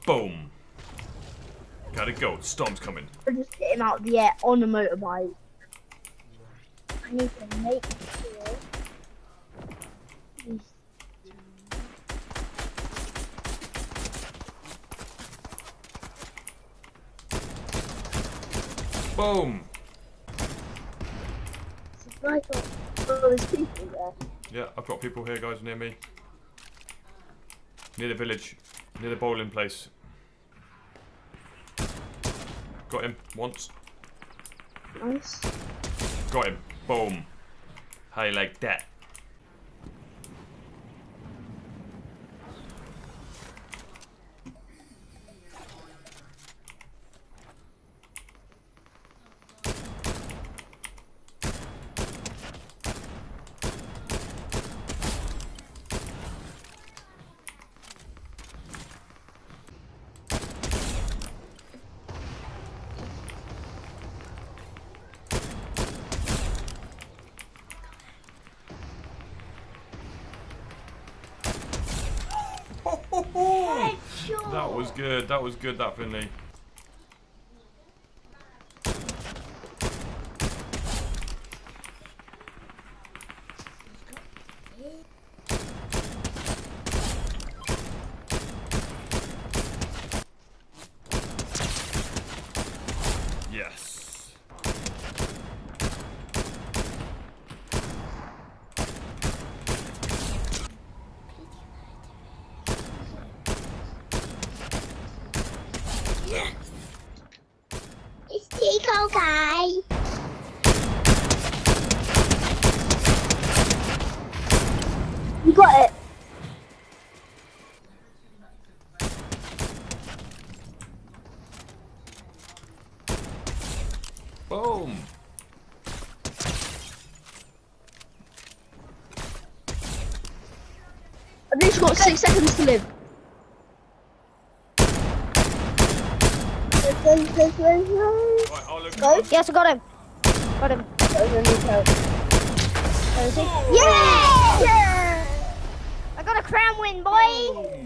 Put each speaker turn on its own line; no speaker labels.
Boom. Gotta go. Storm's coming.
I'll just hit him out of the air on a motorbike. I need to make sure he's...
Boom.
I thought, oh, there's people there.
Yeah, I've got people here, guys, near me. Near the village. Near the bowling place. Got him once.
Nice.
Got him. Boom. How you like that? That was good. That was good, that Finley. Yes.
It's Tico guy. You got it.
Boom.
I've just got 6 seconds to live.
Right, I'll look.
Go. Yes, I got him. Got him. Where is he? Yeah! I got a crown win, boy!